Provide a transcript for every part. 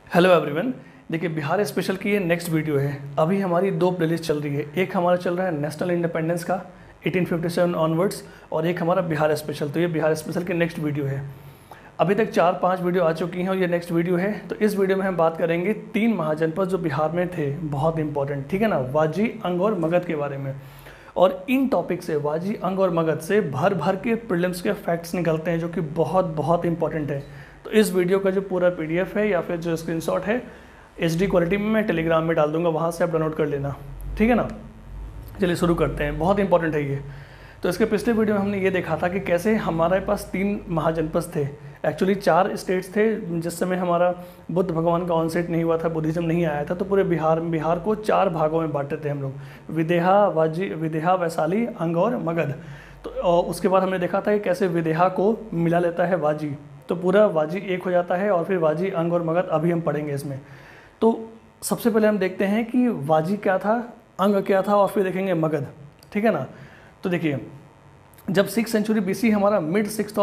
Hello everyone. देखिए, Bihar special की ये नेक्स्ट वीडियो है। अभी हमारी दो प्लेलिस्ट चल रही है। एक हमारा चल रहा है नेशनल इंडिपेंडेंस का 1857 ऑनवर्ड्स, और एक हमारा बिहार स्पेशल। तो ये बिहार स्पेशल की नेक्स्ट वीडियो है। अभी तक 4-5 वीडियो आ चुकी हैं और ये नेक्स्ट वीडियो है। तो इस वीडियो में हम बात करेंगे 3 महाजनपद जो बिहार में थे, बहुत इंपॉर्टेंट, ठीक है ना, वाजी, अंग और मगध के बारे में। और इन टॉपिक से, वाजी, अंग और मगध से भर भर के प्रीलिम्स के फैक्ट्स निकलते हैं जो कि बहुत बहुत इंपॉर्टेंट है। तो इस वीडियो का जो पूरा PDF है या फिर जो स्क्रीनशॉट है HD क्वालिटी में मैं टेलीग्राम में डाल दूंगा, वहाँ से आप डाउनलोड कर लेना, ठीक है ना। चलिए शुरू करते हैं, बहुत इंपॉर्टेंट है ये। तो इसके पिछले वीडियो में हमने ये देखा था कि कैसे हमारे पास 3 महाजनपद थे। एक्चुअली 4 स्टेट्स थे जिस समय हमारा बुद्ध भगवान का ऑनसेट नहीं हुआ था, बुद्धिज़्म नहीं आया था। तो पूरे बिहार को 4 भागों में बांटे थे हम लोग, विदेहा, वाजी, विदेहा, वैशाली, अंग और मगध। तो उसके बाद हमने देखा था कि कैसे विदेहा को मिला लेता है वाजी, तो पूरा वाजी एक हो जाता है। और फिर वाजी, अंग और मगध अभी हम पढ़ेंगे इसमें। तो सबसे पहले हम देखते हैं कि वाजी क्या था, अंग क्या था, और फिर देखेंगे मगध, ठीक है ना। तो देखिए, जब 6th सेंचुरी BC हमारा मिड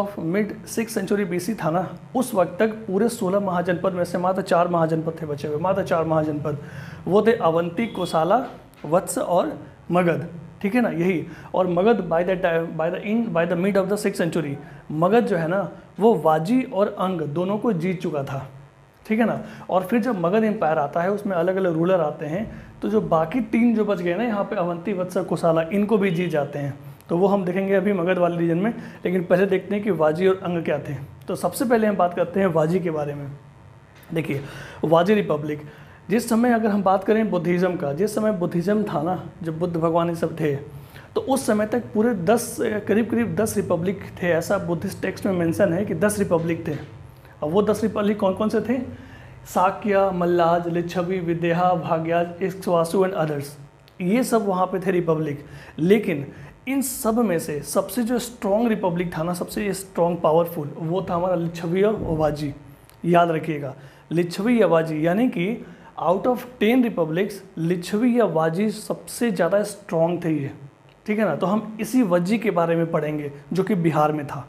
6th सेंचुरी BC था ना, उस वक्त तक पूरे 16 महाजनपद में से मात्र 4 महाजनपद थे बचे हुए, मात्र 4 महाजनपद। वो थे अवंती, कोसाला, वत्स और मगध, ठीक है ना, यही। और Magadh by the mid of the 6th century, Magadh जो है ना वो वाजी और अंग दोनों को जीत चुका था, ठीक है ना। और फिर जब मगध एम्पायर आता है, उसमें अलग अलग रूलर आते हैं, तो जो बाकी 3 जो बच गए ना यहाँ पे, अवंती, वत्स, कोसाला, इनको भी जीत जाते हैं। तो वो हम देखेंगे अभी मगध वाले रीजन में। लेकिन पहले देखते हैं कि वाजी और अंग क्या थे। तो सबसे पहले हम बात करते हैं वाजी के बारे में। देखिए, वाजी रिपब्लिक, जिस समय अगर हम बात करें बुद्धिज़्म का, जिस समय बुद्धिज़्म था ना, जब बुद्ध भगवान ये सब थे, तो उस समय तक पूरे करीब 10 रिपब्लिक थे। ऐसा बुद्धिस्ट टेक्स्ट में मेंशन है कि 10 रिपब्लिक थे। अब वो 10 रिपब्लिक कौन कौन से थे? शाक्य, मल्लाज, लिच्छवी, विदेहा, भाग्याज, इक्ष्वाकु एंड अदर्स, ये सब वहाँ पे थे रिपब्लिक। लेकिन इन सब में से सबसे जो स्ट्रॉन्ग रिपब्लिक था ना, सबसे स्ट्रॉन्ग पावरफुल, वो था हमारा लिच्छवी और वाजी। याद रखिएगा, लिच्छवी या वाजी, यानी कि आउट ऑफ 10 रिपब्लिक्स लिच्छवी या वाजी सबसे ज़्यादा स्ट्रॉन्ग थे ये, ठीक है ना। तो हम इसी वज्जी के बारे में पढ़ेंगे जो कि बिहार में था।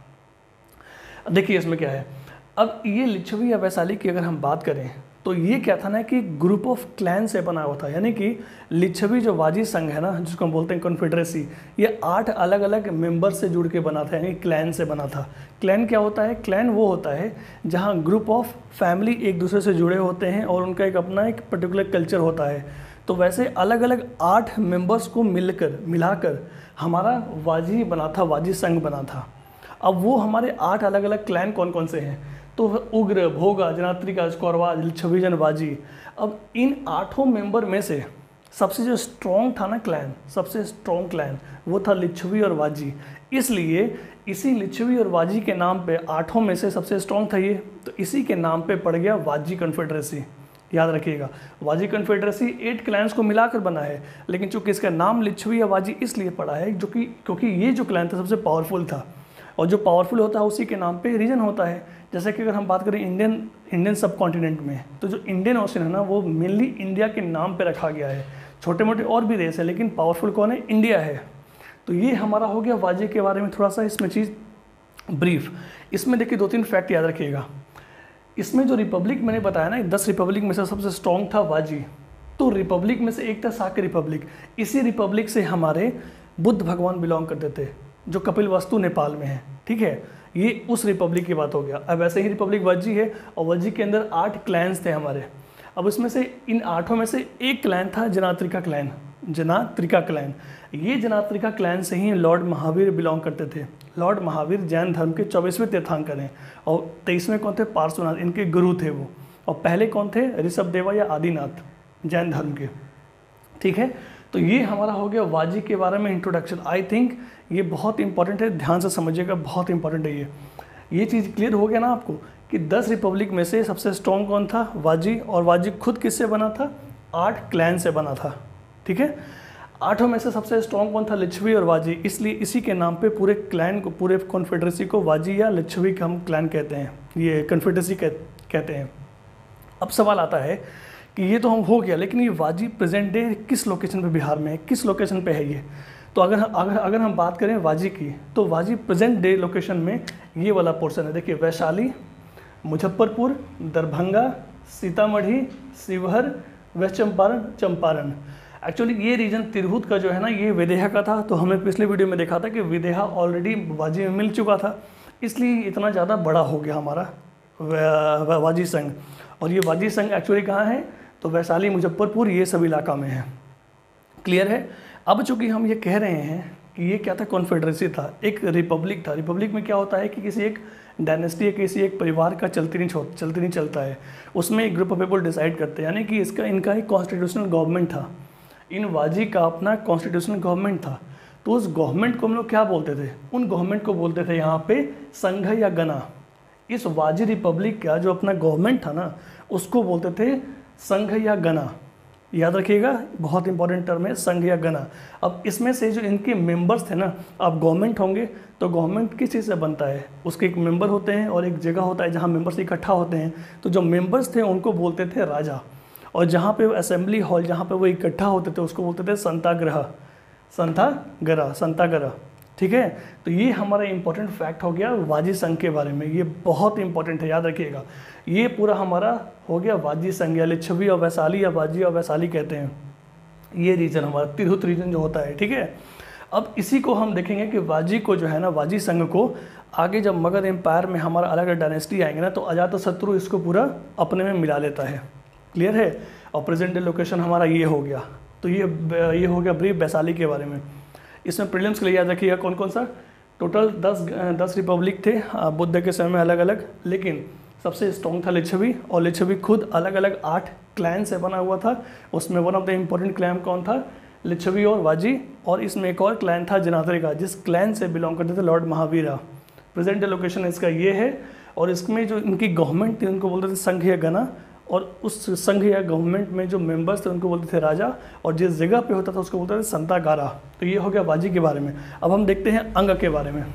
देखिए इसमें क्या है। अब ये लिच्छवी या वैशाली की अगर हम बात करें, तो ये क्या था ना कि ग्रुप ऑफ क्लैन से बना हुआ था। यानी कि लिच्छवी जो वाजी संघ है ना, जिसको हम बोलते हैं कॉन्फेडरेसी, ये 8 अलग अलग मेंबर से जुड़ के बना था, यानी क्लैन से बना था। क्लैन क्या होता है? क्लैन वो होता है जहाँ ग्रुप ऑफ फैमिली एक दूसरे से जुड़े होते हैं और उनका एक पर्टिकुलर कल्चर होता है। तो वैसे अलग अलग 8 मेंबर्स को मिलाकर हमारा वाजी बना था, वाजी संघ बना था। अब वो हमारे 8 अलग अलग क्लैन कौन कौन से हैं? तो उग्र, भोगा, जनात्रिका, कौरवाज, लिच्छवीजन, वाजी। अब इन 8 मेंबर में से सबसे जो स्ट्रॉन्ग था ना क्लैन, सबसे स्ट्रॉन्ग क्लैन, वो था लिच्छवी और वाजी। इसलिए इसी लिच्छवी और वाजी के नाम पे 8 में से सबसे स्ट्रॉन्ग था ये, तो इसी के नाम पे पड़ गया वाजी कन्फेडरेसी। याद रखिएगा, वाजी कन्फेडरेसी 8 क्लैंस को मिलाकर बना है, लेकिन चूंकि इसका नाम लिच्छवी या वाजी इसलिए पड़ा है क्योंकि ये जो क्लैन था सबसे पावरफुल था, और जो पावरफुल होता है उसी के नाम पे रीजन होता है। जैसे कि अगर हम बात करें इंडियन सब कॉन्टिनेंट में, तो जो इंडियन ओशन है ना, वो मेनली इंडिया के नाम पे रखा गया है। छोटे मोटे और भी देश है, लेकिन पावरफुल कौन है? इंडिया है। तो ये हमारा हो गया वाजी के बारे में थोड़ा सा इसमें चीज़ ब्रीफ। इसमें देखिए 2-3 फैक्ट याद रखिएगा। इसमें जो रिपब्लिक मैंने बताया ना, 10 रिपब्लिक में से सबसे स्ट्रॉन्ग था वाजी। तो रिपब्लिक में से एक था शाक्य रिपब्लिक। इसी रिपब्लिक से हमारे बुद्ध भगवान बिलोंग करते थे, जो कपिलवस्तु नेपाल में है, ठीक है। ये उस रिपब्लिक की बात हो गया। अब ऐसे ही रिपब्लिक वज्जी है, और वज्जी के अंदर 8 क्लैंस थे हमारे। अब इसमें से इन 8 में से एक क्लैन था जनात्रिका क्लैन। ये जनात्रिका क्लैन से ही लॉर्ड महावीर बिलोंग करते थे। लॉर्ड महावीर जैन धर्म के 24वें तीर्थंकर हैं, और 23वें कौन थे? पार्श्वनाथ, इनके गुरु थे वो। और पहले कौन थे? ऋषभदेवा या आदिनाथ, जैन धर्म के, ठीक है। तो ये हमारा हो गया वाजी के बारे में इंट्रोडक्शन। आई थिंक ये बहुत इंपॉर्टेंट है, ध्यान से समझिएगा, बहुत इंपॉर्टेंट है ये चीज़ क्लियर हो गया ना आपको कि 10 रिपब्लिक में से सबसे स्ट्रॉन्ग कौन था? वाजी। और वाजी खुद किससे बना था? 8 क्लैन से बना था, ठीक है। 8 में से सबसे स्ट्रॉन्ग कौन था? लिच्छवी और वाजी। इसलिए इसी के नाम पे पूरे क्लैन को, पूरे कॉन्फेडरेसी को वाजी या लिच्छवी का हम क्लैन कहते हैं, ये कॉन्फेडरेसी कहते हैं। अब सवाल आता है कि ये तो हम हो गया, लेकिन ये वाजी प्रेजेंट डे किस लोकेशन पे बिहार में है, किस लोकेशन पे है ये? तो अगर हम बात करें वाजी की, तो वाजी प्रेजेंट डे लोकेशन में ये वाला पोर्शन है। देखिए, वैशाली, मुजफ्फरपुर, दरभंगा, सीतामढ़ी, शिवहर, वेस्ट चंपारण, चंपारण। एक्चुअली ये रीजन तिरहुत का जो है ना ये विदेहा का था, तो हमें पिछले वीडियो में देखा था कि विदेहा ऑलरेडी वाजी में मिल चुका था, इसलिए इतना ज़्यादा बड़ा हो गया हमारा वाजी संघ। और ये वाजी संघ एक्चुअली कहाँ है, तो वैशाली, मुजफ्फरपुर, ये सब इलाका में है। क्लियर है। अब चूँकि हम ये कह रहे हैं कि ये क्या था, कॉन्फेडरेसी था, एक रिपब्लिक था। रिपब्लिक में क्या होता है कि किसी एक डायनेस्टी या किसी एक परिवार का चलती नहीं चलता है, उसमें एक ग्रुप ऑफ पीपल डिसाइड करते हैं, यानी कि इनका एक कॉन्स्टिट्यूशनल गवर्नमेंट था। इन वाजी का अपना कॉन्स्टिट्यूशनल गवर्नमेंट था। तो उस गवर्नमेंट को हम लोग क्या बोलते थे, उन गवर्नमेंट को बोलते थे यहाँ पे संघ या गना। इस वाजी रिपब्लिक का जो अपना गवर्नमेंट था ना, उसको बोलते थे संघ या गना। याद रखिएगा, बहुत इंपॉर्टेंट टर्म है, संघ या गना। अब इसमें से जो इनके मेंबर्स थे ना, अब गवर्नमेंट होंगे तो गवर्नमेंट किस चीज़ से बनता है, उसके एक मेंबर होते हैं और एक जगह होता है जहाँ मेंबर्स इकट्ठा होते हैं। तो जो मेंबर्स थे उनको बोलते थे राजा, और जहाँ पे असेंबली हॉल जहाँ पे वो इकट्ठा होते थे उसको बोलते थे संतागृह। ठीक है। तो ये हमारा इंपॉर्टेंट फैक्ट हो गया वाजी संघ के बारे में, ये बहुत इंपॉर्टेंट है, याद रखिएगा। ये पूरा हमारा हो गया वाजी संघ, या लिच्छवी और वैशाली या वाजी और वैशाली कहते हैं, ये रीजन हमारा तिरहुत रीजन जो होता है। ठीक है। अब इसी को हम देखेंगे कि वाजी को जो है ना, वाजी संघ को आगे जब मगध एम्पायर में हमारा अलग अलग डायनेस्टी आएंगे ना, तो अजातशत्रु इसको पूरा अपने में मिला लेता है। क्लियर है। और प्रेजेंट डे लोकेशन हमारा ये हो गया। तो ये हो गया ब्रीफ वैशाली के बारे में। इसमें प्रीलिम्स के लिए याद रखिएगा कौन कौन सा, टोटल 10 रिपब्लिक थे बुद्ध के समय में अलग अलग, लेकिन सबसे स्ट्रॉन्ग था लिच्छवी, और लिच्छवी खुद अलग अलग 8 क्लैन से बना हुआ था। उसमें one of the important clan कौन था, लिच्छवी और वाजी, और इसमें एक और क्लैन था जनाद्री का, जिस क्लैन से बिलोंग करते थे lord Mahavira. Present day location इसका ये है। और इसमें जो इनकी गवर्नमेंट थी उनको बोलते थे संघ या गना, और उस संघ या गवर्नमेंट में जो मेंबर्स थे उनको बोलते थे राजा, और जिस जगह पे होता था उसको बोलते थे संतागारा। तो ये हो गया वाजी के बारे में। अब हम देखते हैं अंग के बारे में।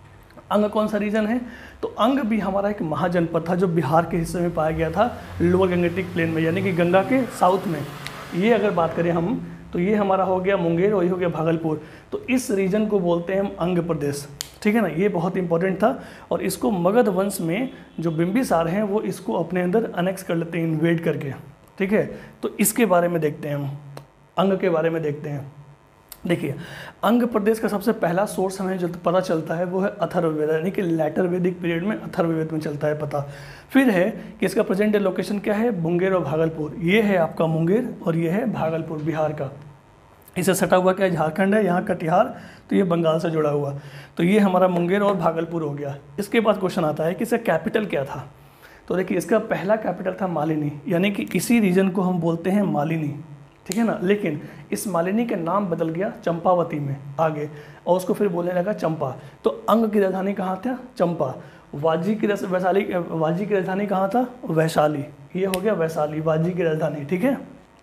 अंग कौन सा रीजन है, तो अंग भी हमारा एक महाजनपद था जो बिहार के हिस्से में पाया गया था, लोअर गंगेटिक प्लेन में, यानी कि गंगा के साउथ में। ये अगर बात करें हम, तो ये हमारा हो गया मुंगेर और ये हो गया भागलपुर। तो इस रीजन को बोलते हैं हम अंग प्रदेश। ठीक है ना, ये बहुत इंपॉर्टेंट था। और इसको मगध वंश में जो बिंबिसार हैं वो इसको अपने अंदर अनेक्स कर लेते हैं, इन्वेड करके। ठीक है। तो इसके बारे में देखते हैं हम, अंग के बारे में देखते हैं। देखिए, अंग प्रदेश का सबसे पहला सोर्स हमें जो पता चलता है वो है अथर्ववेद, यानी कि लेटर वैदिक पीरियड में अथर्ववेद में चलता है पता। फिर है कि इसका प्रेजेंट डे लोकेशन क्या है, मुंगेर और भागलपुर। ये है आपका मुंगेर और ये है भागलपुर बिहार का। इसे सटा हुआ क्या है, झारखंड है, यहाँ कटिहार, तो ये बंगाल से जुड़ा हुआ। तो ये हमारा मुंगेर और भागलपुर हो गया। इसके बाद क्वेश्चन आता है कि इसका कैपिटल क्या था। तो देखिए, इसका पहला कैपिटल था मालिनी, यानी कि इसी रीजन को हम बोलते हैं मालिनी। ठीक है ना। लेकिन इस मालिनी का नाम बदल गया चंपावती में आगे, और उसको फिर बोलने लगा चंपा। तो अंग की राजधानी कहाँ था, चंपा। वाजी की राजधानी कहाँ था, वैशाली। ये हो गया वैशाली, वाजी की राजधानी। ठीक है।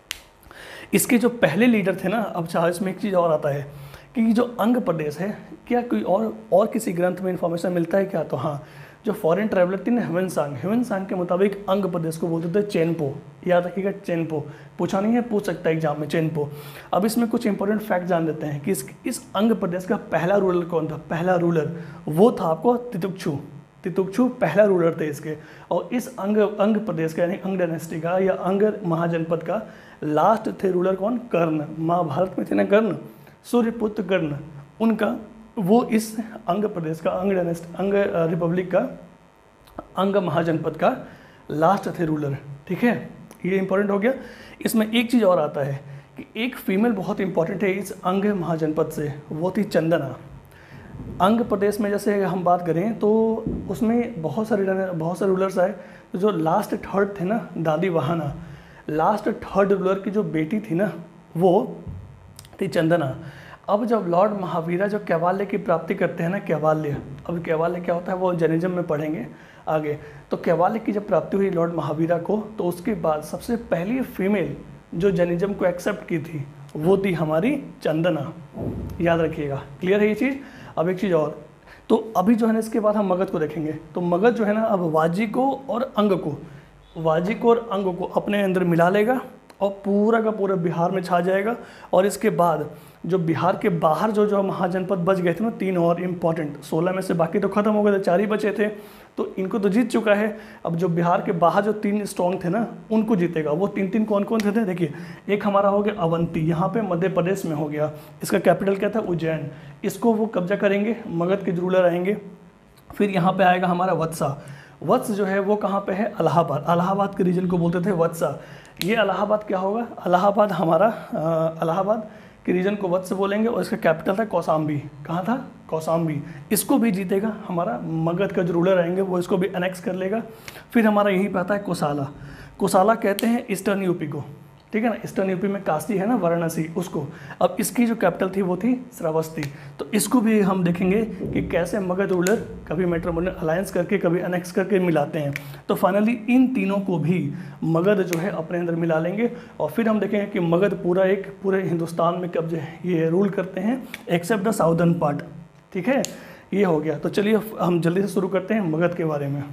इसके जो पहले लीडर थे ना, अब चाहे इसमें एक चीज़ और आता है कि जो अंग प्रदेश है, क्या कोई और किसी ग्रंथ में इन्फॉर्मेशन मिलता है क्या, तो हाँ, जो फॉरेन ट्रैवलर थे ना ह्वेनसांग के मुताबिक अंग प्रदेश को बोलते थे चेनपो। याद रखिएगा, चेनपो। पूछा नहीं है, पूछ सकता है एग्जाम में, चेनपो। अब इसमें कुछ इंपॉर्टेंट फैक्ट जान लेते हैं कि इस अंग प्रदेश का पहला रूलर कौन था। पहला रूलर वो था आपको तितुक्षु पहला रूलर थे इसके। और इस अंग प्रदेश का, यानी अंग डायनेस्टी का या अंग महाजनपद का लास्ट थे रूलर कौन, कर्ण। महाभारत में थे ना कर्ण, सूर्यपुत्र कर्ण, उनका वो इस अंग प्रदेश का, अंग रिपब्लिक का, अंग महाजनपद का लास्ट थे रूलर। ठीक है। ये इंपॉर्टेंट हो गया। इसमें एक चीज़ और आता है कि एक फीमेल बहुत इंपॉर्टेंट है इस अंग महाजनपद से, वो थी चंदना। अंग प्रदेश में जैसे हम बात करें तो उसमें बहुत सारे रूलर्स आए। तो जो लास्ट थर्ड थे ना, दादी वाहना, लास्ट थर्ड रूलर की जो बेटी थी ना, वो थी चंदना। अब जब लॉर्ड महावीरा जो कैवाल्य की प्राप्ति करते हैं ना, कैवाल्य, अब कैवाल्य क्या होता है वो जैनिज्म में पढ़ेंगे आगे। तो कैवाल्य की जब प्राप्ति हुई लॉर्ड महावीरा को, तो उसके बाद सबसे पहली फीमेल जो जैनिज्म को एक्सेप्ट की थी वो थी हमारी चंदना। याद रखिएगा, क्लियर है ये चीज़। अब एक चीज़ और, तो अभी जो है ना इसके बाद हम मगध को देखेंगे। तो मगध जो है ना अब वाजी को और अंग को अपने अंदर मिला लेगा, और पूरा का पूरा बिहार में छा जाएगा। और इसके बाद जो बिहार के बाहर जो महाजनपद बच गए थे ना, 3 और इम्पॉर्टेंट, 16 में से बाकी तो खत्म हो गए थे, 4 ही बचे थे, तो इनको तो जीत चुका है। अब जो बिहार के बाहर जो 3 स्ट्रॉन्ग थे ना, उनको जीतेगा। वो 3 कौन कौन थे? देखिए, एक हमारा हो गया अवंती, यहाँ पे मध्य प्रदेश में हो गया, इसका कैपिटल क्या था? उज्जैन। इसको वो कब्जा करेंगे, मगध के रूलर आएंगे। फिर यहाँ पे आएगा हमारा वत्सा। वत्स जो है वो कहाँ पे है? इलाहाबाद। इलाहाबाद के रीजन को बोलते थे वत्सा। ये इलाहाबाद क्या होगा? इलाहाबाद हमारा इलाहाबाद के रीजन को वत्स बोलेंगे, और इसका कैपिटल था कौसाम्बी। कहाँ था? कौसाम्बी। इसको भी जीतेगा हमारा मगध का जो रूलर आएंगे, वो इसको भी अनेक्स कर लेगा। फिर हमारा यहीं पे आता है कोसाला। कोसाला कहते हैं ईस्टर्न यूपी को, ठीक है ना, ईस्टर्न यूपी में काशी है ना, वाराणसी, उसको। अब इसकी जो कैपिटल थी वो थी श्रावस्ती। तो इसको भी हम देखेंगे कि कैसे मगध रूलर कभी मैट्रिमोनियल अलायंस करके, कभी अनेक्स करके मिलाते हैं। तो फाइनली इन तीनों को भी मगध जो है अपने अंदर मिला लेंगे, और फिर हम देखेंगे कि मगध पूरे हिंदुस्तान में कब्जे ये रूल करते हैं, एक्सेप्ट द साउदर्न पार्ट। ठीक है, ये हो गया। तो चलिए हम जल्दी से शुरू करते हैं मगध के बारे में।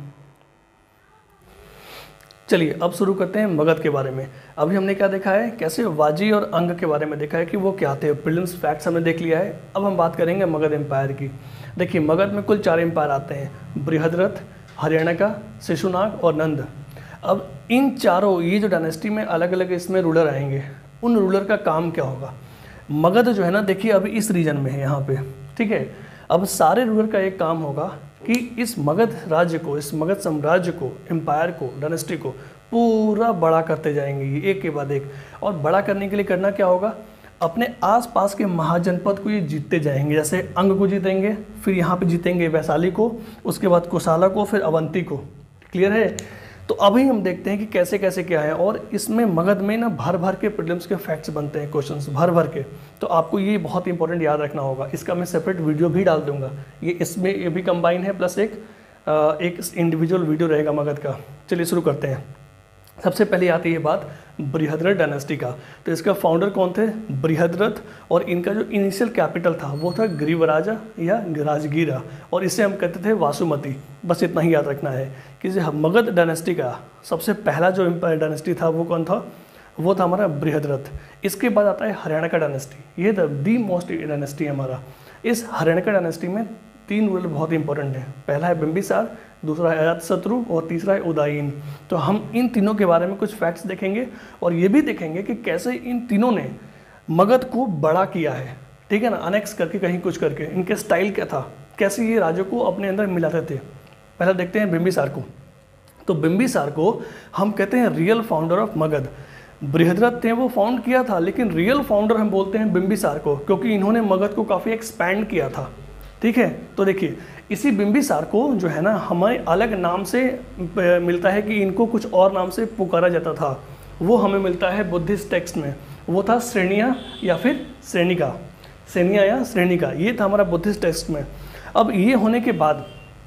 चलिए अब शुरू करते हैं मगध के बारे में। अभी हमने क्या देखा है? कैसे वाजी और अंग के बारे में देखा है कि वो क्या थे, प्रीलिम्स फैक्ट्स हमने देख लिया है। अब हम बात करेंगे मगध एम्पायर की। देखिए, मगध में कुल 4 एम्पायर आते हैं, बृहद्रथ, हरियाणा, शिशुनाग और नंद। अब इन चारों, ये जो डायनेस्टी में अलग अलग इसमें रूलर आएंगे, उन रूलर का काम क्या होगा? मगध जो है ना, देखिए अभी इस रीजन में है यहाँ पे, ठीक है। अब सारे रूलर का एक काम होगा कि इस मगध राज्य को, इस मगध साम्राज्य को, एम्पायर को, डायनेस्टी को पूरा बड़ा करते जाएंगे ये एक के बाद एक। और बड़ा करने के लिए करना क्या होगा? अपने आसपास के महाजनपद को ये जीतते जाएंगे। जैसे अंग को जीतेंगे, फिर यहाँ पे जीतेंगे वैशाली को, उसके बाद कोसाला को, फिर अवंती को। क्लियर है? तो अभी हम देखते हैं कि कैसे कैसे क्या है। और इसमें मगध में ना भर भर के प्रीलिम्स के फैक्ट्स बनते हैं, क्वेश्चंस भर भर के। तो आपको ये बहुत इंपॉर्टेंट याद रखना होगा। इसका मैं सेपरेट वीडियो भी डाल दूंगा। ये इसमें ये भी कंबाइन है, प्लस एक इंडिविजुअल वीडियो रहेगा मगध का। चलिए शुरू करते हैं। सबसे पहले आती है बात बृहद्रथ डायनेस्टी का। तो इसका फाउंडर कौन थे? बृहद्रथ। और इनका जो इनिशियल कैपिटल था वो था ग्रीवराजा या राजगीरा, और इसे हम कहते थे वासुमती। बस इतना ही याद रखना है कि मगध डायनेस्टी का सबसे पहला जो एम्पायर डायनेस्टी था वो कौन था? वो था हमारा बृहद्रथ। इसके बाद आता है हरियाणा का डायनेस्टी। ये द मोस्ट डायनेस्टी है हमारा। इस हरियाणा का डायनेस्टी में 3 रूलर बहुत इंपॉर्टेंट है। पहला है बिंबिसार, दूसरा है अजातशत्रु और तीसरा है उदयन। तो हम इन तीनों के बारे में कुछ फैक्ट्स देखेंगे, और ये भी देखेंगे कि कैसे इन तीनों ने मगध को बड़ा किया है, ठीक है ना, अनेक्स करके, कहीं कुछ करके। इनके स्टाइल क्या था, कैसे ये राज्यों को अपने अंदर मिलाते थे। पहले देखते हैं बिंबिसार को। तो बिंबिसार को हम कहते हैं real founder of Magadh. Brihadratha थे वो फाउंड किया था, लेकिन रियल फाउंडर हम बोलते हैं बिंबिसार को, क्योंकि इन्होंने मगध को काफ़ी एक्सपैंड किया था। ठीक है, तो देखिए इसी बिंबिसार को जो है ना हमें अलग नाम से मिलता है कि इनको कुछ और नाम से पुकारा जाता था। वो हमें मिलता है बुद्धिस्ट टेक्स्ट में। वो था श्रेणिया या फिर श्रेणिका, श्रेणिया या श्रेणिका, ये था हमारा बुद्धिस्ट टेक्स्ट में। अब ये होने के बाद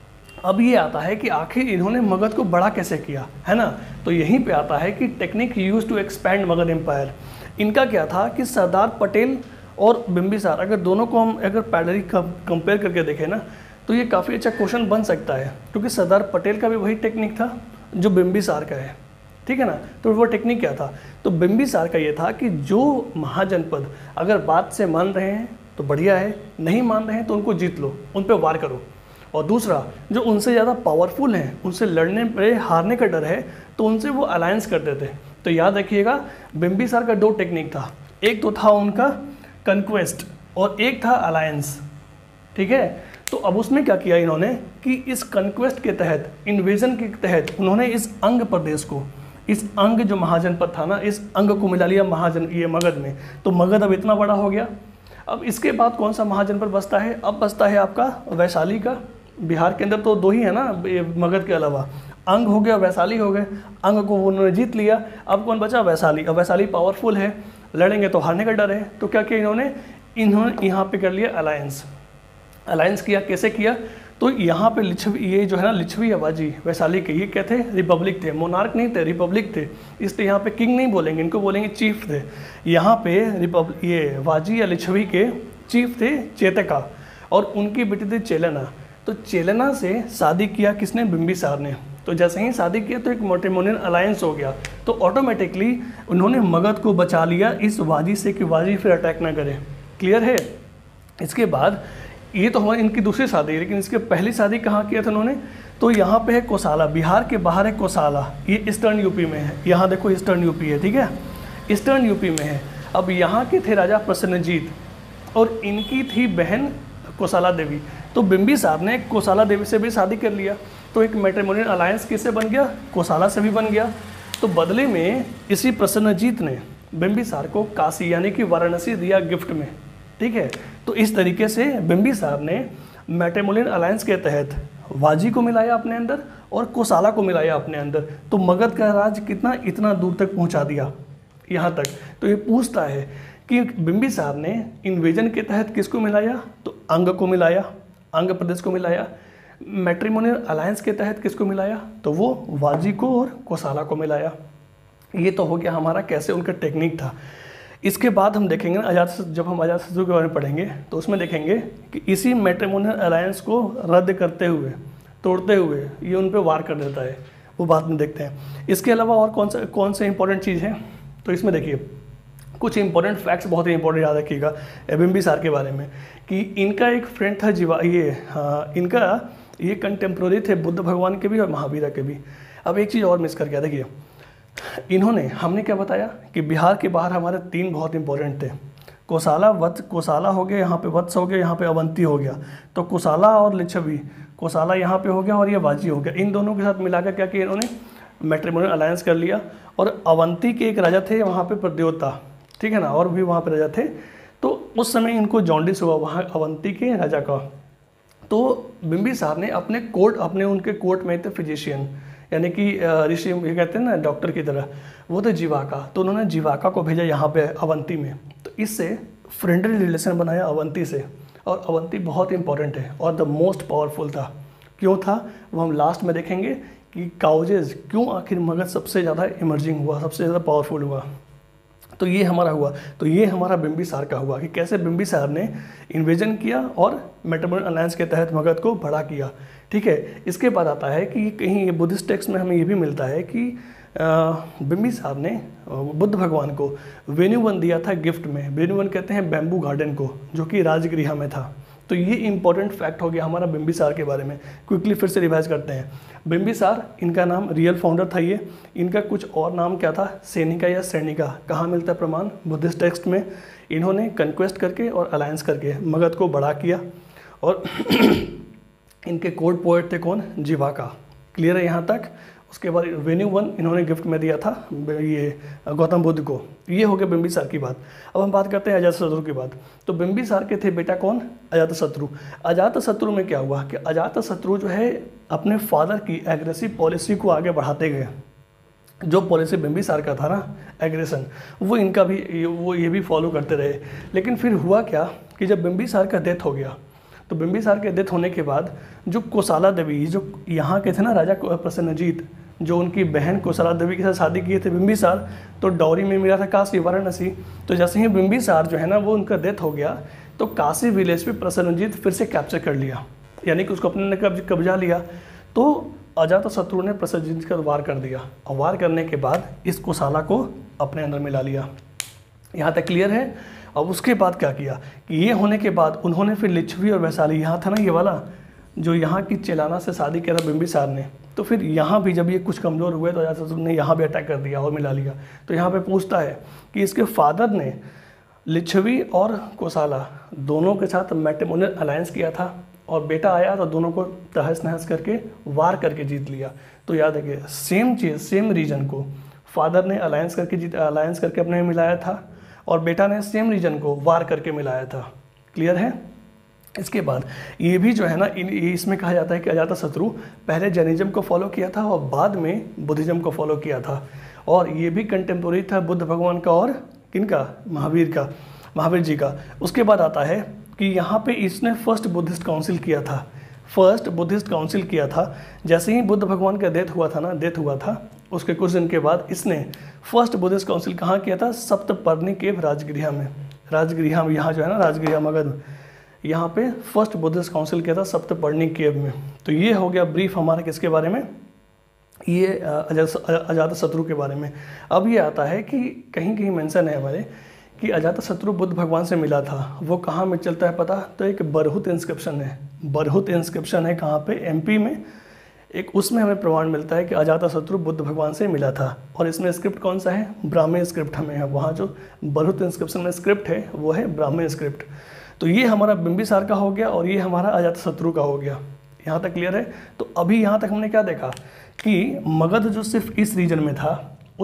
अब ये आता है कि आखिर इन्होंने मगध को बड़ा कैसे किया, है ना। तो यहीं पे आता है कि technique use to expand Magadh empire. इनका क्या था कि सरदार पटेल और बिंबिसार, अगर दोनों को हम अगर पैरेलली कंपेयर करके देखें ना, तो ये काफ़ी अच्छा क्वेश्चन बन सकता है, क्योंकि सरदार पटेल का भी वही टेक्निक था जो बिंबिसार का है, ठीक है ना। तो वो टेक्निक क्या था? तो बिंबिसार का ये था कि जो महाजनपद अगर बात से मान रहे हैं तो बढ़िया है, नहीं मान रहे हैं तो उनको जीत लो, उन पर वार करो। और दूसरा, जो उनसे ज़्यादा पावरफुल हैं, उनसे लड़ने पे हारने का डर है, तो उनसे वो अलायंस करते थे। तो याद रखिएगा, बिंबिसार का 2 टेक्निक था। एक तो था उनका कंक्वेस्ट और एक था अलायंस, ठीक है। तो अब उसमें क्या किया इन्होंने कि इस कंक्वेस्ट के तहत, इन्वेजन के तहत, उन्होंने इस अंग प्रदेश को, इस अंग जो महाजनपद था ना, इस अंग को मिला लिया ये मगध में। तो मगध अब इतना बड़ा हो गया। अब इसके बाद कौन सा महाजनपद बचता है? अब बचता है आपका वैशाली का। बिहार के अंदर तो 2 ही है ना मगध के अलावा, अंग हो गया, वैशाली हो गए। अंग को उन्होंने जीत लिया, अब कौन बचा? वैशाली। अब वैशाली पावरफुल है, लड़ेंगे तो हारने का डर है। तो क्या किया इन्होंने यहाँ पे कर लिया अलायंस। अलायंस किया, कैसे किया? तो यहाँ पे लिच्छवी, ये जो है ना लिच्छवी आवाजी वैशाली के, ये क्या थे? रिपब्लिक थे, मोनार्क नहीं थे, रिपब्लिक थे। इसलिए यहाँ पे किंग नहीं बोलेंगे, इनको बोलेंगे चीफ थे। यहाँ पे ये वाजी या लिच्छवी के चीफ थे चेतका, और उनकी बेटी थी चेलना। तो चेलना से शादी किया किसने? बिंबिसार ने। तो जैसे ही शादी किया तो एक मैट्रिमोनियल अलायंस हो गया, तो ऑटोमेटिकली उन्होंने मगध को बचा लिया इस वाजी से कि वाजी फिर अटैक ना करे। क्लियर है। इसके बाद ये तो हमारी इनकी दूसरी शादी है, लेकिन इसके पहली शादी कहाँ किया था उन्होंने, तो यहाँ पे है कोसाला, बिहार के बाहर है कोसाला, ये ईस्टर्न यूपी में है। यहाँ देखो ईस्टर्न यूपी है, ठीक है, ईस्टर्न यूपी में है। अब यहाँ के थे राजा प्रसन्नजीत और इनकी थी बहन कोसाला देवी। तो बिंबिसार ने कोसाला देवी से भी शादी कर लिया, तो एक मैट्रिमोनियल अलायंस किससे बन गया, कोसाला से भी बन गया। तो बदले में इसी प्रसन्नजीत ने बिंबिसार को काशी यानी कि वाराणसी दिया गिफ्ट में, ठीक है। तो इस तरीके से बिंबिसार ने मैट्रिमोनियल अलायंस के तहत वाजी को मिलाया अपने अंदर और कोसाला को मिलाया अपने अंदर। तो मगध का राज कितना, इतना दूर तक पहुंचा दिया, यहाँ तक। तो ये पूछता है कि बिंबिसार ने इन्वेजन के तहत किसको मिलाया, तो अंग को मिलाया, अंग प्रदेश को मिलाया। मैट्रिमोनियल अलायंस के तहत किसको मिलाया, तो वो वाजी को और कोसाला को मिलाया। ये तो हो गया हमारा कैसे उनका टेक्निक था। इसके बाद हम देखेंगे ना जब हम अजातशत्रु के बारे में पढ़ेंगे तो उसमें देखेंगे कि इसी मैट्रिमोनियल अलायंस को रद्द करते हुए, तोड़ते हुए ये उन पर वार कर देता है, वो बाद में देखते हैं। इसके अलावा और कौन से इंपॉर्टेंट चीज़ है, तो इसमें देखिए कुछ इंपॉर्टेंट फैक्ट्स बहुत ही इंपॉर्टेंट याद रखिएगा बिंबिसार के बारे में, कि इनका एक फ्रेंड था इनका ये कंटेम्प्रोरी थे बुद्ध भगवान के भी और महावीरा के भी। अब एक चीज़ और मिस कर गया, देखिए इन्होंने, हमने क्या बताया कि बिहार के बाहर हमारे 3 बहुत इंपॉर्टेंट थे, कोसाला हो गया, यहाँ पे वत्स हो गया, यहाँ पे अवंती हो गया। तो कोसाला और लिच्छवी, कोसाला यहाँ पे हो गया और ये वाजी हो गया। इन दोनों के साथ मिलाकर क्या किया इन्होंने, मैट्रिमोनियल अलायंस कर लिया। और अवंती के एक राजा थे वहाँ पे प्रद्योता, ठीक है ना, और भी वहाँ पे राजा थे। तो उस समय इनको जॉन्डिस हुआ वहाँ अवंती के राजा का। तो बिंबिसार ने उनके कोर्ट में थे फिजिशियन, यानी कि ऋषि, ये कहते हैं ना डॉक्टर की तरह, वो थे जीवाका। तो उन्होंने जीवाका को भेजा यहाँ पे अवंती में। तो इससे फ्रेंडली रिलेशन बनाया अवंती से, और अवंती बहुत इंपॉर्टेंट है और द मोस्ट पावरफुल था। क्यों था वो हम लास्ट में देखेंगे कि काउजेज क्यों आखिर मगध सबसे ज़्यादा इमर्जिंग हुआ, सबसे ज़्यादा पावरफुल हुआ। तो ये हमारा हुआ, तो ये हमारा बिंबिसार का हुआ कि कैसे बिंबिसार ने इन्वेजन किया और मैट्रिमोनियल अलायंस के तहत मगध को बड़ा किया, ठीक है। इसके बाद आता है कि कहीं ये बुद्धिस्ट टेक्स्ट में हमें ये भी मिलता है कि बिंबिसार ने बुद्ध भगवान को वेणुवन दिया था गिफ्ट में। वेणुवन कहते हैं बैम्बू गार्डन को, जो कि राजगृह में था। तो ये इंपॉर्टेंट फैक्ट हो गया हमारा बिंबिसार के बारे में। क्विकली फिर से रिवाइज करते हैं। बिंबिसार, इनका नाम रियल फाउंडर था ये। इनका कुछ और नाम क्या था, सैनिका या सैनिका। कहाँ मिलता है प्रमाण, बुद्धिस्ट टेक्स्ट में। इन्होंने कंक्वेस्ट करके और अलायंस करके मगध को बड़ा किया। और इनके कोर्ट पोएट थे कौन, जीवाका। क्लियर है यहाँ तक। उसके बाद वेणुवन इन्होंने गिफ्ट में दिया था ये गौतम बुद्ध को। ये हो गया बिंबिसार की बात। अब हम बात करते हैं अजातशत्रु की बात। तो बिंबिसार के थे बेटा कौन, अजातशत्रु। अजातशत्रु में क्या हुआ कि अजातशत्रु जो है अपने फादर की एग्रेसिव पॉलिसी को आगे बढ़ाते गए। जो पॉलिसी बिंबिसार का था ना, एग्रेशन, वो इनका भी ये भी फॉलो करते रहे। लेकिन फिर हुआ क्या कि जब बिंबिसार का डेथ हो गया, तो बिंबिसार के डेथ होने के बाद जो कोसाला देवी, जो यहाँ के थे ना राजा प्रसन्नजीत, जो उनकी बहन कोसाला देवी के साथ शादी किए थे बिंबिसार, तो डॉरी में मिला था काशी वाराणसी। तो जैसे ही बिंबिसार जो है ना वो उनका डेथ हो गया, तो काशी विलेज पे प्रसन्नजीत फिर से कैप्चर कर लिया, यानी कि उसको अपने ने कब्जा लिया। तो अजातशत्रु ने प्रसन्नजीत का वार कर दिया, और वार करने के बाद इस कोसाला को अपने अंदर मिला लिया। यहाँ तक क्लियर है। अब उसके बाद क्या किया कि ये होने के बाद उन्होंने फिर लिच्छवी और वैशाली, यहाँ था ना ये वाला, जो यहाँ की चेलाना से शादी किया था बिंबिसार ने। तो फिर यहाँ भी जब ये कुछ कमज़ोर हुए तो अजातशत्रु ने यहाँ भी अटैक कर दिया और मिला लिया। तो यहाँ पे पूछता है कि इसके फादर ने लिच्छवी और कोसाला दोनों के साथ मैट्रिमोनियल अलायंस किया था, और बेटा आया तो दोनों को तहस नहस करके वार करके जीत लिया। तो याद रखिए सेम चीज़, सेम रीजन को फादर ने अलायंस करके अपने में मिलाया था, और बेटा ने सेम रीजन को वार करके मिलाया था। क्लियर है। इसके बाद ये भी जो है ना, इसमें कहा जाता है कि अजातशत्रु पहले जैनिज्म को फॉलो किया था और बाद में बुद्धिज्म को फॉलो किया था। और ये भी कंटेम्पोररी था बुद्ध भगवान का और किनका, महावीर जी का। उसके बाद आता है कि यहाँ पे इसने फर्स्ट बुद्धिस्ट काउंसिल किया था। जैसे ही बुद्ध भगवान का डेथ हुआ था उसके कुछ दिन के बाद इसने फर्स्ट बुद्धिस्ट काउंसिल कहाँ किया था, सप्तपर्णी केव राजगृह में। यहाँ जो है ना राजगृह मगध, यहाँ पे फर्स्ट बुद्धिस्ट काउंसिल किया था सप्तपर्णी केव में। तो ये हो गया ब्रीफ हमारा किसके बारे में, ये अजातशत्रु के बारे में। अब ये आता है कि कहीं कहीं मेंशन है हमारे कि अजातशत्रु बुद्ध भगवान से मिला था। वो कहाँ में चलता है पता? तो एक बरहुत इंस्क्रिप्शन है, बरहुत इंस्क्रिप्शन है कहाँ पे? एमपी में। एक उसमें हमें प्रमाण मिलता है कि अजातशत्रु बुद्ध भगवान से मिला था। और इसमें स्क्रिप्ट कौन सा है? ब्राह्मी स्क्रिप्ट हमें है। वहाँ जो बरहुत इंस्क्रिप्शन में स्क्रिप्ट है वो है ब्राह्मी स्क्रिप्ट। तो ये हमारा बिंबिसार का हो गया और ये हमारा अजातशत्रु का हो गया। यहाँ तक क्लियर है? तो अभी यहाँ तक हमने क्या देखा कि मगध जो सिर्फ इस रीजन में था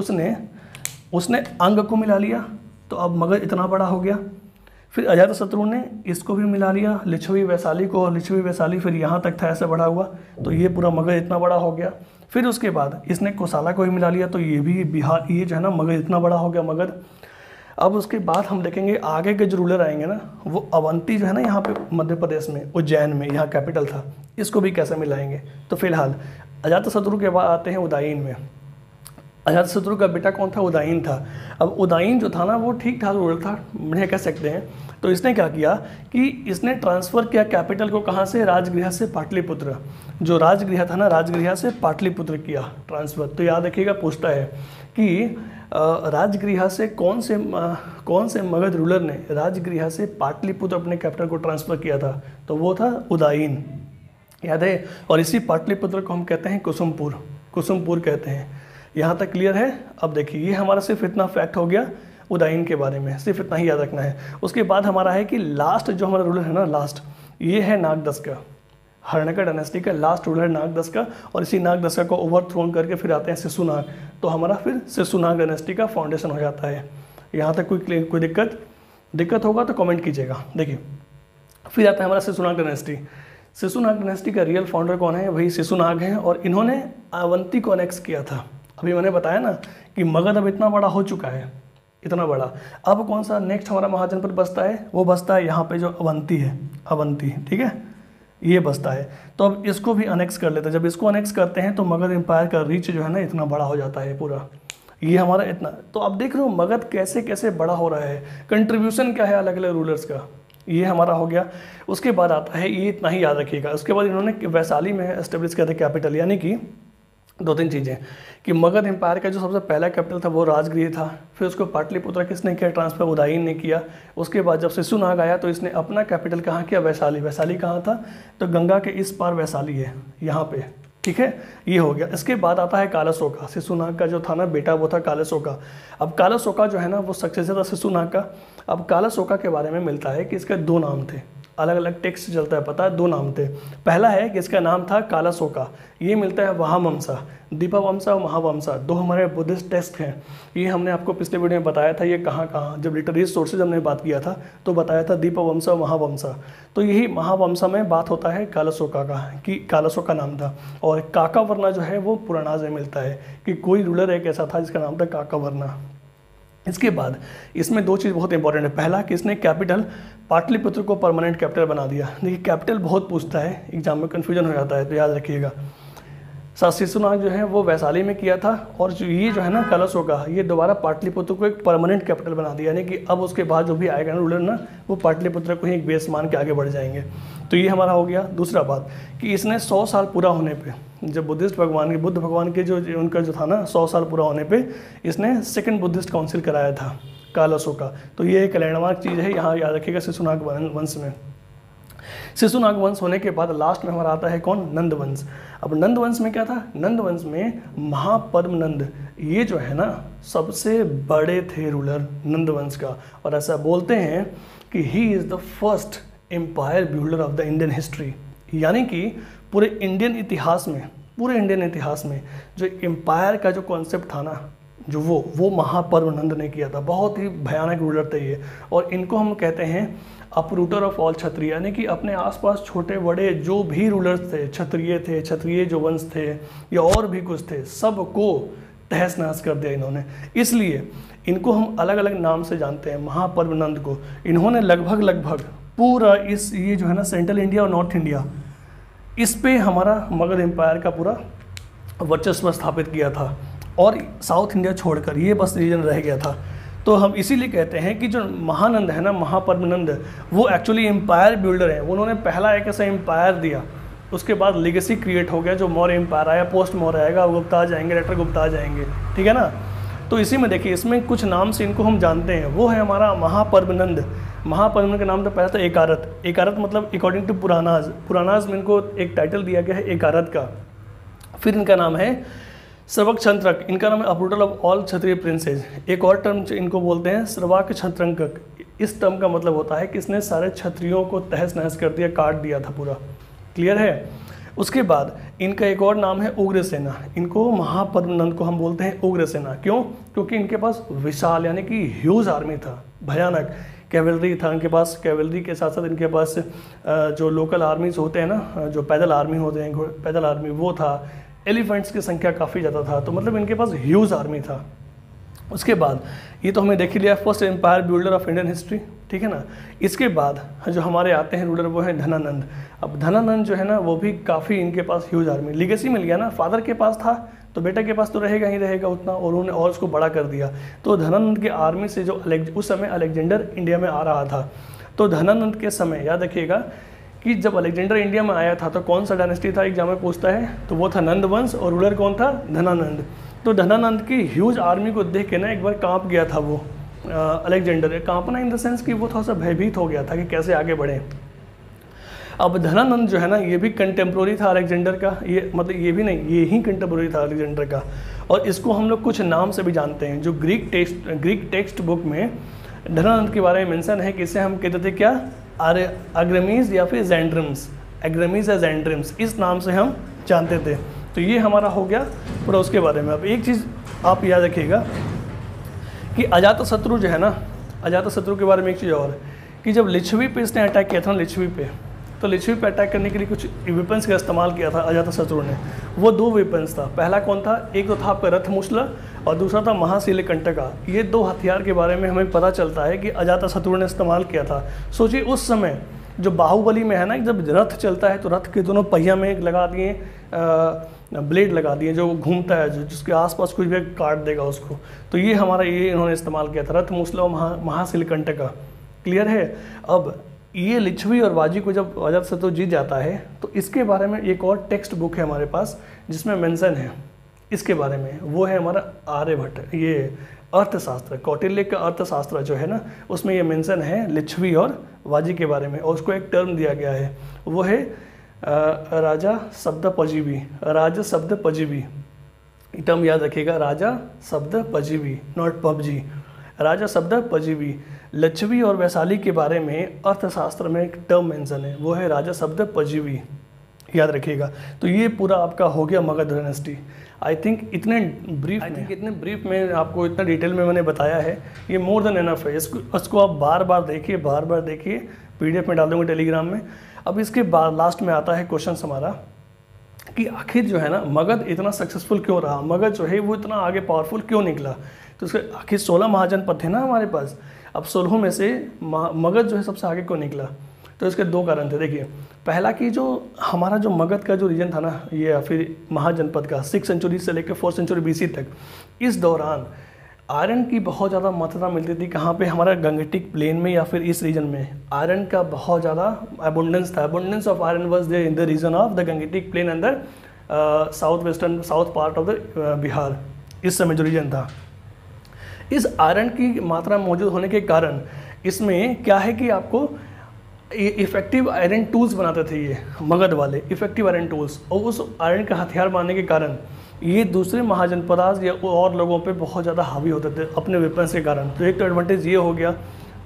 उसने अंग को मिला लिया, तो अब मगध इतना बड़ा हो गया। फिर अजातशत्रु ने इसको भी मिला लिया, लिच्छवी वैशाली को, और लिच्छवी वैशाली फिर यहाँ तक था ऐसे बढ़ा हुआ, तो ये पूरा मगध इतना बड़ा हो गया। फिर उसके बाद इसने कोसाला को भी मिला लिया, तो ये भी बिहार, ये जो है ना मगध इतना बड़ा हो गया मगध। अब उसके बाद हम देखेंगे आगे के जो रूलर आएंगे ना, वो अवंती जो है ना यहाँ पे मध्य प्रदेश में, उज्जैन में, यहाँ कैपिटल था, इसको भी कैसे मिलाएंगे। तो फिलहाल अजातशत्रु के बाद आते हैं उदयीन में। अजातशत्रु का बेटा कौन था? उदयीन था। अब उदयीन जो था ना वो ठीक ठाक रूलर था, बढ़िया कह सकते हैं। तो इसने क्या किया कि इसने ट्रांसफ़र किया कैपिटल को, कहाँ से? राजगृह से पाटलिपुत्र। जो राजगृह था ना, राजगृह से पाटलिपुत्र किया ट्रांसफ़र। तो याद रखिएगा, पूछता है कि राजगृह से कौन से मगध रूलर ने राजगृह से पाटलिपुत्र अपने कैपिटल को ट्रांसफ़र किया था? तो वो था उदयीन, याद है। और इसी पाटलिपुत्र को हम कहते हैं कुसुमपुर, कुसुमपुर कहते हैं। यहाँ तक क्लियर है? अब देखिए, ये हमारा सिर्फ इतना फैक्ट हो गया उदयीन के बारे में, सिर्फ इतना ही याद रखना है। उसके बाद हमारा है कि लास्ट जो हमारा रूलर है ना, लास्ट ये है नागदस का। हर्णका डायनेस्टी का लास्ट रूलर है नागदस का, और इसी नागदस को ओवरथ्रोन करके फिर आते हैं शिशुनाग। तो हमारा फिर शिशुनाग डायनेस्टी का फाउंडेशन हो जाता है। यहाँ तक कोई दिक्कत होगा तो कमेंट कीजिएगा। देखिए, फिर आता है हमारा शिशुनाग डायनेस्टी। शिशुनाग डायनेस्टी का रियल फाउंडर कौन है? वही शिशुनाग हैं, और इन्होंने अवंती को अनेक्स किया था। अभी मैंने बताया ना कि मगध अब इतना बड़ा हो चुका है, इतना बड़ा। अब कौन सा नेक्स्ट हमारा महाजनपद बसता है? वो बसता है यहाँ पे जो अवंती है, अवंती, ठीक है, ये बसता है। तो अब इसको भी अनेक्स कर लेते हैं। जब इसको अनेक्स करते हैं तो मगध एम्पायर का रीच जो है ना इतना बड़ा हो जाता है पूरा, ये हमारा इतना। तो अब देख रहे हो मगध कैसे कैसे बड़ा हो रहा है, कंट्रीब्यूशन क्या है अलग अलग रूलर्स का, ये हमारा हो गया। उसके बाद आता है, ये इतना ही याद रखिएगा, उसके बाद इन्होंने वैशाली में एस्टेब्लिश किया था कैपिटल। यानी कि दो तीन चीज़ें कि मगध एम्पायर का जो सबसे पहला कैपिटल था वो राजगृह था। फिर उसको पाटलिपुत्र किसने किया ट्रांसफर? उदयीन ने किया। उसके बाद जब शिशुनाग आया तो इसने अपना कैपिटल कहाँ किया? वैशाली। वैशाली कहाँ था? तो गंगा के इस पार वैशाली है, यहाँ पे, ठीक है, ये हो गया। इसके बाद आता है कालाशोका। शिशुनाग का जो था ना बेटा वो था कालाशोका। अब कालाशोका जो है ना वो सक्सेसर था शिशुनाग का। अब कालाशोका के बारे में मिलता है कि इसके दो नाम थे, अलग अलग टेक्स्ट चलता है, पता है, दो नाम थे। पहला है कि इसका नाम था कालाशोका, ये मिलता है महावंशा, दीपवंशा और महावंशा, दो हमारे बुद्धिस्ट टेक्स्ट हैं। ये हमने आपको पिछले वीडियो में बताया था, ये कहाँ जब लिटरेरी सोर्सेज हमने बात किया था तो बताया था दीपवंशा और महावंशा। तो यही महावंशा में बात होता है कालाशोका का, कि कालाशोका नाम था। और काकावर्ना जो है वो पुराणाज में मिलता है कि कोई रूलर एक ऐसा था जिसका नाम था काकावर्ना। इसके बाद इसमें दो चीज़ बहुत इंपॉर्टेंट है। पहला कि इसने कैपिटल पाटलिपुत्र को परमानेंट कैपिटल बना दिया। देखिए कैपिटल बहुत पूछता है, एग्जाम में कन्फ्यूजन हो जाता है, तो याद रखिएगा। शिशुनाग जो है वो वैशाली में किया था, और जो ये जो है ना कालाशोका, ये दोबारा पाटलिपुत्र को एक परमानेंट कैपिटल बना दिया। यानी कि अब उसके बाद जो भी आएगा ना रूलर ना, वो पाटलिपुत्र को ही एक बेस मान के आगे बढ़ जाएंगे। तो ये हमारा हो गया। दूसरा बात कि इसने 100 साल पूरा होने पे, जब बुद्ध भगवान के जो उनका जो था ना 100 साल पूरा होने पे इसने सेकंड बुद्धिस्ट काउंसिल कराया था कालाशोका। तो ये एक लैंडमार्क चीज़ है, यहाँ याद रखिएगा शिशुनाग वंश में। शिशुनाग वंश होने के बाद लास्ट में हमारा आता है कौन? नंद वंश। अब नंद वंश में क्या था? नंद वंश में महापद्मनंद, ये जो है ना सबसे बड़े थे रूलर नंद वंश का। और ऐसा बोलते हैं कि he is the first empire builder of the Indian history. यानी कि पूरे इंडियन इतिहास में जो एम्पायर का जो कॉन्सेप्ट था ना, जो वो महापद्मनंद ने किया था। बहुत ही भयानक रूलर थे ये, और इनको हम कहते हैं अपरूटर ऑफ ऑल क्षत्रिय। यानी कि अपने आसपास छोटे बड़े जो भी रूलर्स थे, क्षत्रिय जो वंश थे या और भी कुछ थे, सबको तहस नहस कर दिया इन्होंने। इसलिए इनको हम अलग अलग नाम से जानते हैं। महापद्मनंद को इन्होंने लगभग पूरा ये जो है ना सेंट्रल इंडिया और नॉर्थ इंडिया, इस पे हमारा मगध एम्पायर का पूरा वर्चस्व स्थापित किया था, और साउथ इंडिया छोड़कर ये बस रीजन रह गया था। तो हम इसीलिए कहते हैं कि जो महानंद है ना, महापद्मनंद, वो एक्चुअली एम्पायर बिल्डर है। उन्होंने पहला एक ऐसा एम्पायर दिया उसके बाद लेगेसी क्रिएट हो गया, जो मौर्य एम्पायर आया, पोस्ट मौर्य आएगा, गुप्ता आ जाएंगे, लेटर गुप्ता आ जाएंगे, ठीक है ना। तो इसी में देखिए, इसमें कुछ नाम से इनको हम जानते हैं। वो है हमारा महापर्वनंद। महापर्वनंद का नाम तो पहला था एकारत। एकारत मतलब अकॉर्डिंग टू पुरानाज, पुरानाज में इनको एक टाइटल दिया गया है एकारत का। फिर इनका नाम है श्रवक छंत्रक, इनका नाम है uprooter of all Kshatriya princes. एक और टर्म इनको बोलते हैं श्रवाक छंत्रंकक। इस टर्म का मतलब होता है कि इसने सारे क्षत्रियों को तहस नहस कर दिया, काट दिया था पूरा। क्लियर है। उसके बाद इनका एक और नाम है उग्रसेना। इनको महापर्वनंद को हम बोलते हैं उग्रसेना। क्यों? क्योंकि इनके पास विशाल यानी कि ह्यूज आर्मी था, भयानक कैवलरी था इनके पास। कैवलरी के साथ साथ इनके पास जो लोकल आर्मीज होते हैं ना, जो पैदल आर्मी होते हैं, पैदल आर्मी, वो था। एलिफेंट्स की संख्या काफ़ी ज़्यादा था, तो मतलब इनके पास ह्यूज आर्मी था। उसके बाद ये तो हमने देख ही लिया, first empire builder of Indian history, ठीक है ना। इसके बाद जो हमारे आते हैं रूलर, वो है धनानंद। अब धनानंद जो है ना, वो भी काफ़ी इनके पास ह्यूज आर्मी, लीगेसी मिल गया ना, फादर के पास था तो बेटा के पास तो रहेगा ही रहेगा उतना, और उन्होंने और उसको बड़ा कर दिया। तो धनानंद के आर्मी से जो उस समय अलेक्जेंडर इंडिया में आ रहा था, तो धनानंद के समय याद रखिएगा कि जब अलेक्जेंडर इंडिया में आया था तो कौन सा डायनेस्टी था, एग्जाम में पूछता है, तो वो था नंद वंश, और रूलर कौन था, धनानंद। तो धनानंद की ह्यूज आर्मी को देख के ना एक बार कांप गया था वो अलेक्जेंडर। कांपना इन द सेंस कि वो थोड़ा सा भयभीत हो गया था कि कैसे आगे बढ़े। अब धनानंद जो है ना, ये भी कंटेम्प्रोरी था अलेक्जेंडर का, ये मतलब ये भी नहीं, ये ही कंटेम्प्रोरी था अलेक्जेंडर का। और इसको हम लोग कुछ नाम से भी जानते हैं। जो ग्रीक टेक्स्ट बुक में धनानंद के बारे में मेंशन है कि इसे हम कहते थे क्या, अग्रमीज या फिर जैंड्रम्स, एग्रमीज या जैंड्रम्स, इस नाम से हम जानते थे। तो ये हमारा हो गया पूरा उसके बारे में। अब एक चीज़ आप याद रखिएगा कि अजातशत्रु जो है ना, अजातशत्रु के बारे में एक चीज़ और, कि जब लिच्छवी पे इसने अटैक किया था, लिच्छवी पे, तो लिच्छवी पे अटैक करने के लिए कुछ वेपन्स का इस्तेमाल किया था अजातशत्रु ने। वो 2 वेपन्स था। पहला कौन था, एक तो था आपका रथमुशला और दूसरा था महाशिलकंटका। ये 2 हथियार के बारे में हमें पता चलता है कि अजातशत्रु ने इस्तेमाल किया था। सोचिए उस समय जो बाहुबली में है ना, जब रथ चलता है तो रथ के दोनों पहिया में लगा दिए ब्लेड लगा दिए, जो घूमता है, जो जिसके आसपास कुछ भी काट देगा उसको। तो ये हमारा ये इन्होंने इस्तेमाल किया था, रथमुशला और महाशिलकंटका। क्लियर है। अब ये लिच्छवी और बाजी को जब अजातशत्रु जीत जाता है, तो इसके बारे में एक और टेक्स्ट बुक है हमारे पास जिसमें मेंशन है इसके बारे में। वो है हमारा आर्यभट्ट, ये अर्थशास्त्र, कौटिल्य का अर्थशास्त्र जो है ना, उसमें ये मेंशन है लिच्छवी और बाजी के बारे में। और उसको एक टर्म दिया गया है, वो है राजा शब्द पजीवी। राजा शब्द पजीवी टर्म याद रखिएगा, राजा शब्द पजीवी, नॉट पबजी, राजा शब्द पजीवी। लिच्छवी और वैशाली के बारे में अर्थशास्त्र में एक टर्म मेंशन है, वो है राजा शब्द पजीवी, याद रखिएगा। तो ये पूरा आपका हो गया मगध डायनेस्टी। आई थिंक इतने ब्रीफ में आपको इतना डिटेल में मैंने बताया है, ये मोर देन एनफ है। इसको आप बार बार देखिए, PDF में डाल दूँगा टेलीग्राम में। अब इसके बाद लास्ट में आता है क्वेश्चन हमारा कि आखिर जो है ना, मगध इतना सक्सेसफुल क्यों रहा, मगध जो है वो इतना आगे पावरफुल क्यों निकला। तो उसके आखिर 16 महाजनपद थे ना हमारे पास, अब 16 में से मगध जो है सबसे आगे क्यों निकला। तो इसके 2 कारण थे। देखिए, पहला कि जो हमारा जो मगध का जो रीजन था ना, ये या फिर महाजनपद का 6th सेंचुरी से लेकर 4th सेंचुरी BC तक, इस दौरान आयरन की बहुत ज़्यादा मात्रा मिलती थी। कहाँ पे, हमारा गंगेटिक प्लेन में या फिर इस रीजन में आयरन का बहुत ज़्यादा अबंडेंस था। Abundance of iron was there in the region of the Gangetic plain अंदर south part of the Bihar. इस समय जो रीजन था, इस आयरन की मात्रा मौजूद होने के कारण इसमें क्या है कि आपको इफेक्टिव आयरन टूल्स बनाते थे ये मगध वाले, इफेक्टिव आयरन टूल्स। और उस आयरन का हथियार बनाने के कारण ये दूसरे महाजनपदास या और लोगों पे बहुत ज़्यादा हावी होते थे अपने वेपन्स के कारण। तो एक तो एडवांटेज ये हो गया।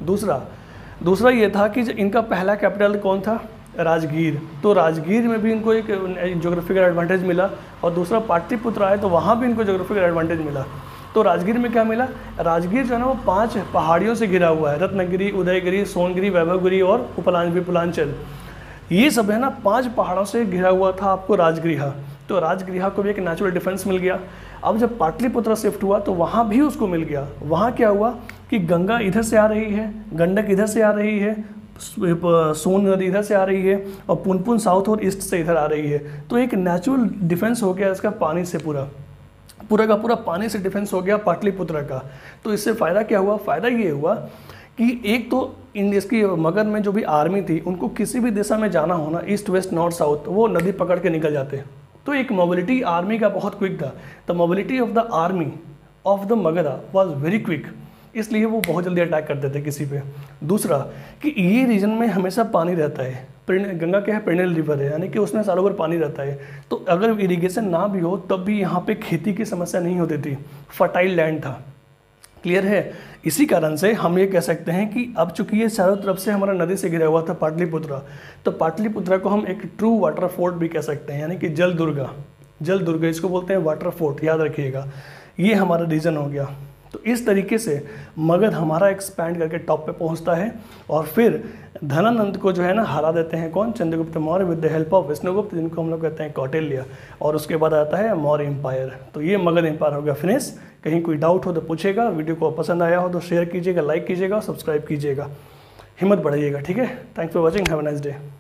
दूसरा ये था कि इनका पहला कैपिटल कौन था, राजगीर। तो राजगीर में भी इनको एक ज्योग्राफिकल एडवांटेज मिला, और दूसरा पाटलिपुत्र आए तो वहाँ भी इनको ज्योग्राफिकल एडवांटेज मिला। तो राजगीर में क्या मिला, राजगीर जो है ना वो 5 पहाड़ियों से घिरा हुआ है, रत्नगिरी, उदयगिरी, सोनगिरी, वैभवगिरी और विपुलांचल। ये सब है ना 5 पहाड़ों से घिरा हुआ था आपको राजगृह। तो राजगृह को भी एक नेचुरल डिफेंस मिल गया। अब जब पाटलिपुत्र शिफ्ट हुआ तो वहाँ भी उसको मिल गया। वहाँ क्या हुआ कि गंगा इधर से आ रही है, गंडक इधर से आ रही है, सोन नदी इधर से आ रही है, और पुनपुन साउथ और ईस्ट से इधर आ रही है। तो एक नेचुरल डिफेंस हो गया इसका पानी से, पूरा का पूरा पानी से डिफेंस हो गया पाटलिपुत्र का। तो इससे फ़ायदा क्या हुआ, फ़ायदा ये हुआ कि एक तो इंडिया की मगध में जो भी आर्मी थी उनको किसी भी दिशा में जाना होना, ईस्ट वेस्ट नॉर्थ साउथ, वो नदी पकड़ के निकल जाते। तो एक मोबिलिटी आर्मी का बहुत क्विक था। The mobility of the army of the Magadha was very quick, इसलिए वो बहुत जल्दी अटैक करते थे किसी पे। दूसरा कि ये रीजन में हमेशा पानी रहता है, गंगा क्या है, पेरिनियल रिवर है, यानी कि उसमें सालों भर पानी रहता है। तो अगर इरिगेशन ना भी हो तब भी यहाँ पे खेती की समस्या नहीं होती थी, फर्टाइल लैंड था। क्लियर है? इसी कारण से हम ये कह सकते हैं कि अब चूंकि ये चारों तरफ से हमारा नदी से घिरा हुआ था पाटलिपुत्रा, तो पाटलिपुत्रा को हम एक ट्रू वाटर फोर्ट भी कह सकते हैं, यानी कि जल दुर्गा। जल दुर्गा इसको बोलते हैं, वाटर फोर्ट, याद रखिएगा। ये हमारा रीजन हो गया। तो इस तरीके से मगध हमारा एक्सपैंड करके टॉप पे पहुंचता है और फिर धनानंद को जो है ना हरा देते हैं। कौन? Chandragupta Maurya with the help of Vishnugupta, जिनको हम लोग कहते हैं कौटिल्य। और उसके बाद आता है मौर्य एम्पायर। तो ये मगध एम्पायर हो गया फिनिश। कहीं कोई डाउट हो तो पूछेगा, वीडियो को पसंद आया हो तो शेयर कीजिएगा, लाइक कीजिएगा, सब्सक्राइब कीजिएगा, हिम्मत बढ़ाइएगा। ठीक है? Thanks for watching, have a nice day.